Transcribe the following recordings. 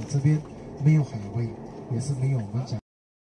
这边没有海味，也是没有我们讲。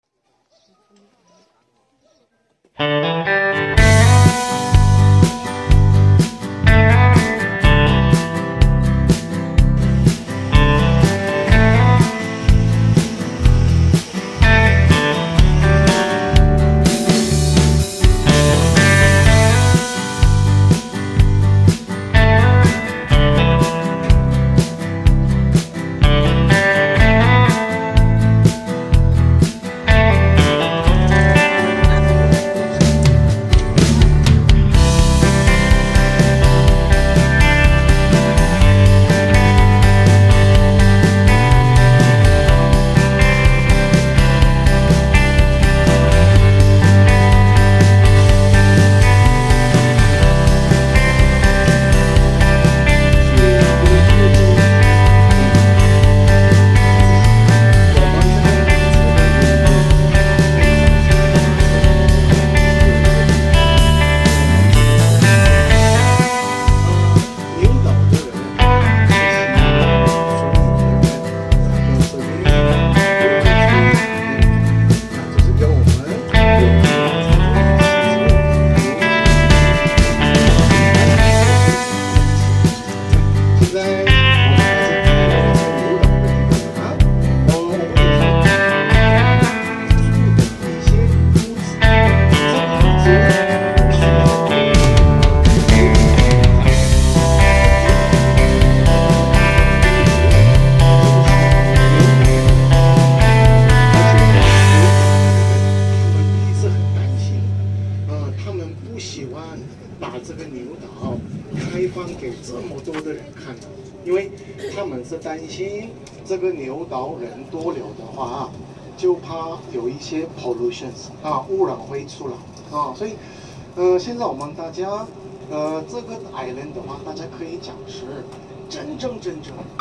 是担心这个牛岛人多留的话，就怕有一些 pollutions 污染会出来所以现在我们大家这个 island 的话，大家可以讲是真正的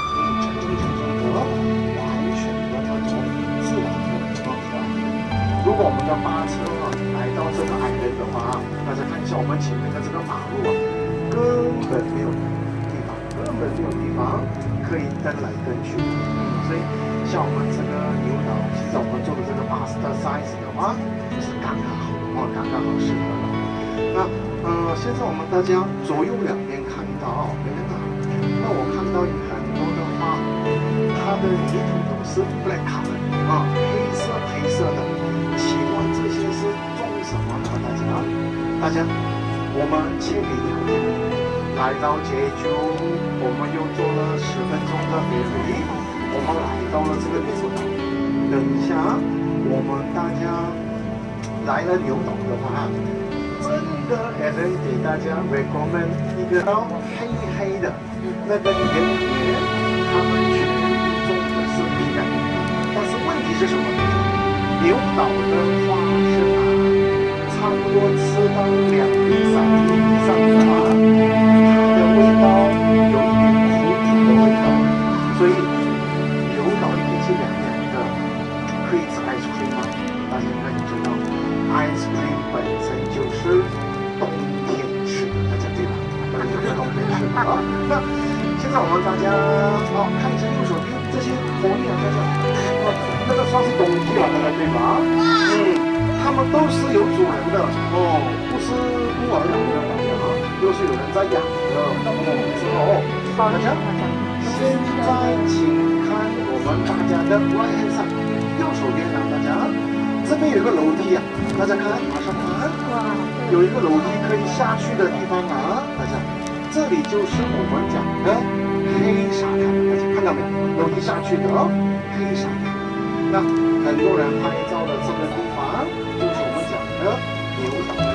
完全的那种自然的如果我们的巴车来到这个 island 的话，大家看一下我们前面的这个马路根本没有地方可以蹬来蹬去所以像我们这个牛岛，其实我们做的这个巴士的 size 的话，是刚刚好适合了。那现在我们大家左右两边看到，那我看到有很多的花，它的泥土都是 black color 黑色的。请问这些是种什么呢？大家，我们千里迢迢来到Jeju，我们又坐了10分钟的ferry，我们来到了这个牛岛。等一下，我们大家来了牛岛的话，真的还能给大家 recommend 一个黑的那个田，他们全种的是米感，但是问题是什么呢？牛岛的花生差不多吃到2厘3厘以上的话，它的味道有一点苦的味道，所以牛岛天气凉的，可以吃 ice cream 吗？大家应该知道 ，ice cream 本身就是冬天吃的，大家对吧？本身就是冬天吃的那现在我们大家看一下右手边这些红叶，大家那个算是冬季了，大家对吧？他们都是有主人的不是孤儿养的，都是有人在养的之后，大家现在请看我们大家的 right hand side， 右手边大家这边有个楼梯大家看马上看，有一个楼梯可以下去的地方大家这里就是我们讲的黑沙滩，大家看到没有？楼梯下去的黑沙滩。那很多人拍照的这个地方，就是我们讲的牛岛的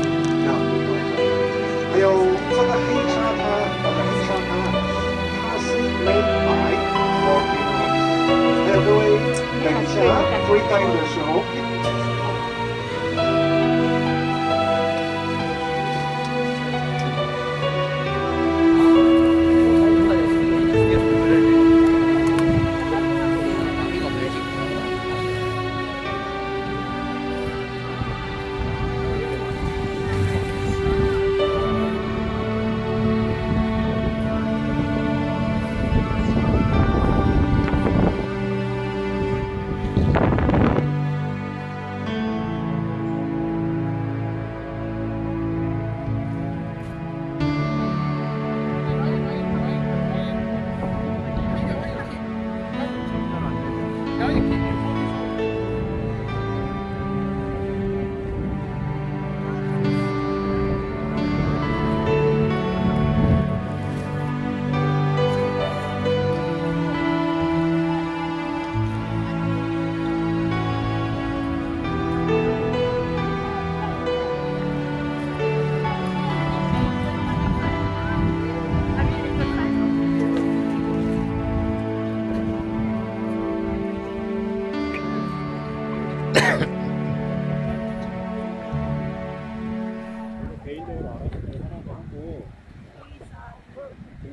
还有这个黑沙滩，它是made by volcanoes。还有各位，等一下回到的时候。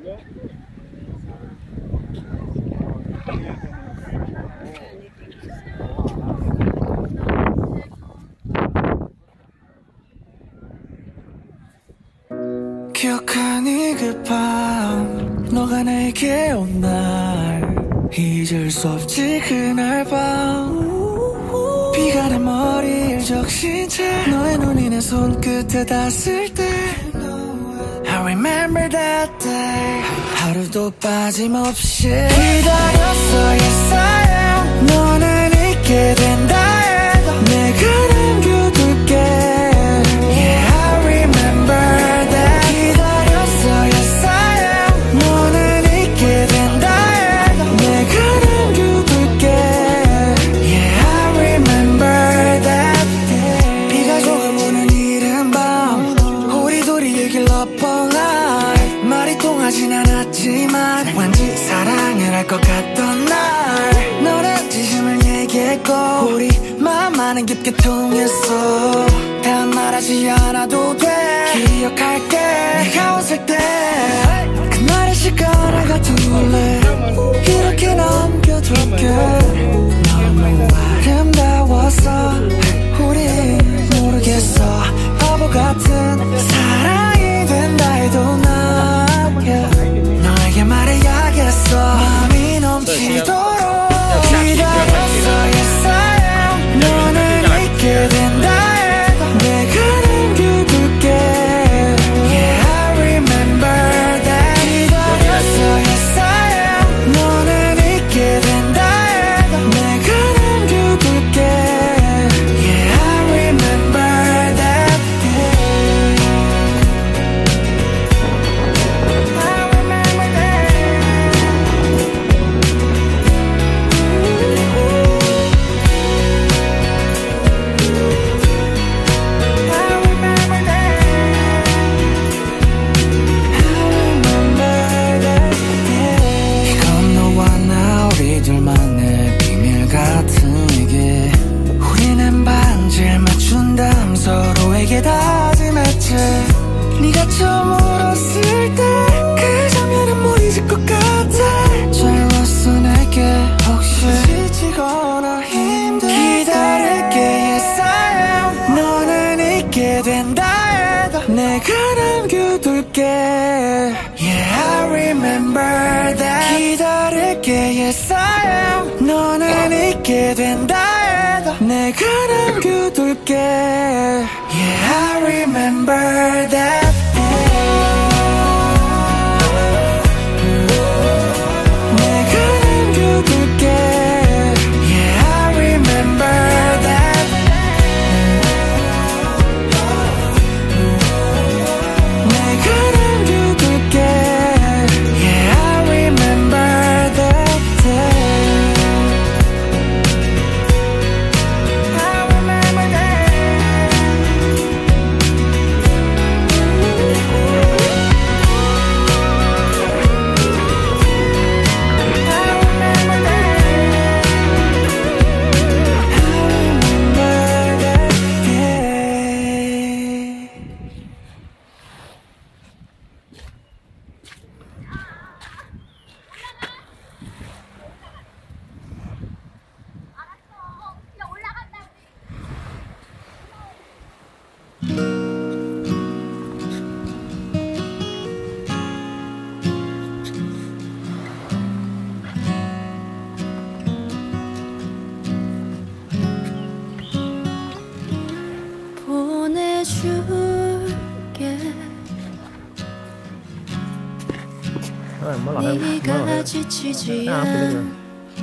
기억하니 그 밤 너가 내게 온 날 잊을 수 없지 그날 밤 비가 내 머리를 적신 채 너의 눈이 내 손끝에 닿았을 때 I remember that day 하루도 빠짐없이 기다렸어 yes I am 너는 있게 된다 해도 내가 남겨둘게 Yeah I remember that 기다렸어 yes I am 너는 있게 된다 해도 내가 남겨둘게 Yeah I remember that day 비가 조금 오는 이른 밤 우리 둘이 얘기를 엎어라 말이 통하진 않았지만 왠지 사랑을 할 것 같던 날 너는 진심을 얘기했고 우리 마음만은 깊게 통했어 다 말하지 않아도 돼 기억할게 네가 웃을 때 그날의 시간을 거둘래 이렇게 남겨둘게 너무 아름다워서 우리 모르겠어 바보 같은 사랑이 된다 해도 나 너에게 말해야겠어 마음이 넘치도록 기다렸어 yes I am 너는 있게 된다 해도 내가 남겨둘게 Yeah I remember that 기다렸어 yes I am 너는 있게 된다 해도 내가 남겨둘게 Yeah I remember that day I remember that 이건 너와 나 우리 둘만의 비밀 같은 얘기 우리는 반지를 맞춘 다음 서로에게 다짐했지 네가 처음 울었을 때 그 장면은 못 잊을 것 같아 젊었어 내게 혹시 지치거나 힘들 기다릴게 yes I am 너는 있게 된다 해도 내가 남겨둘게 Yeah I remember that 기다릴게 yes I am 너는 있게 된다 해도 내가 남겨둘게 Yeah I remember that 내가 남겨둘게 Yeah I remember that 내가 남겨둘게 Yeah I remember that day I remember that 네가 지치지 않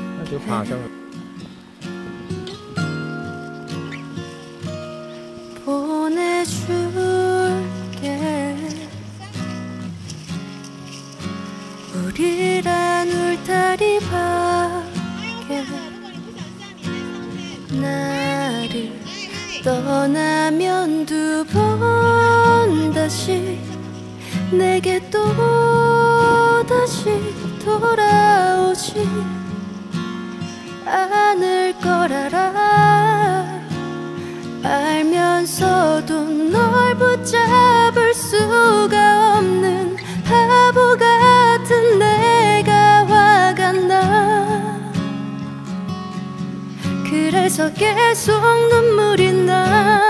보내줄게 우리란 울타리 밖에 나를 떠나면 두 번 다시 내게 또 다시 돌아오지 않을 걸 알아 알면서도 널 붙잡을 수가 없는 바보 같은 그래서 계속 눈물이 나.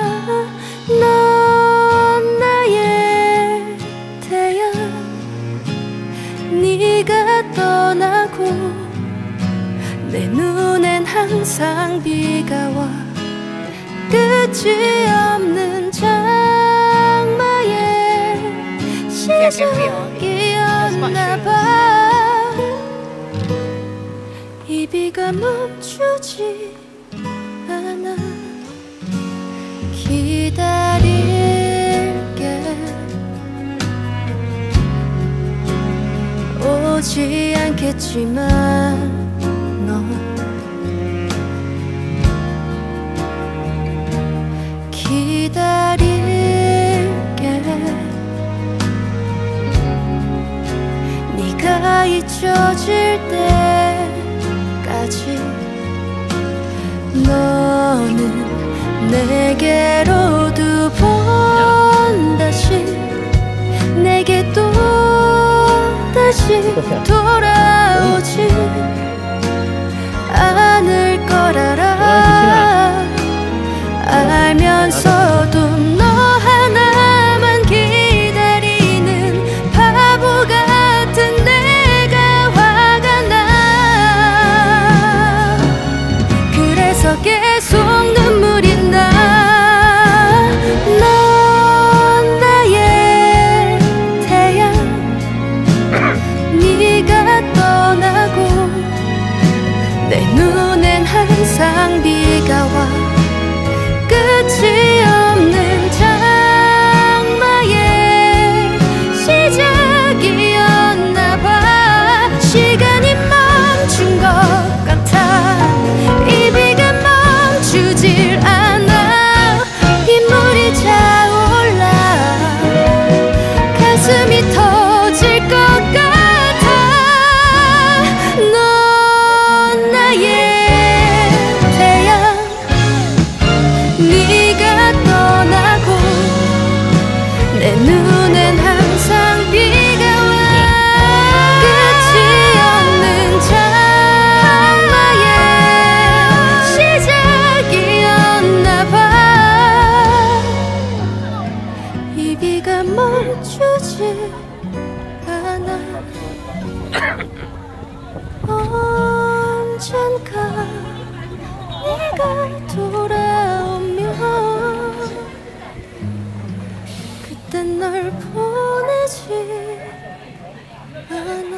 넌 나의 태양. 네가 떠나고 내 눈엔 항상 비가 와. 끝이 없는 장마의 시작이었나봐. 이 비가 멈추지 않아. 기다릴게. 오지 않겠지만 너 기다릴게. 네가 잊혀질 때까지 너는 내게로 두 번 다시 내게 또 다시 돌아오지 않을 걸 알아. 알면서도 너 하나만 기다리는 바보 같은 내가 화가 나. 그래서 계속 눈물이 나. 넌 나의 태양. 네가 떠나고 내 눈엔 항상 비가 와. 끝이 없는 장마의 시작이었나봐. 시간이 멈춘 것 같아. 이 비가 멈추질 않아. 빗물이 차올라 가슴이 터질 것 같아. 넌 나의 태양. 네가 떠나고 내 눈엔 항상 비가 와. 끝이 없는 장마의 시작이었나봐. 이 비가 멈추지 않아. 언젠가 네가 돌아오면 그땐 널 보내지 않아.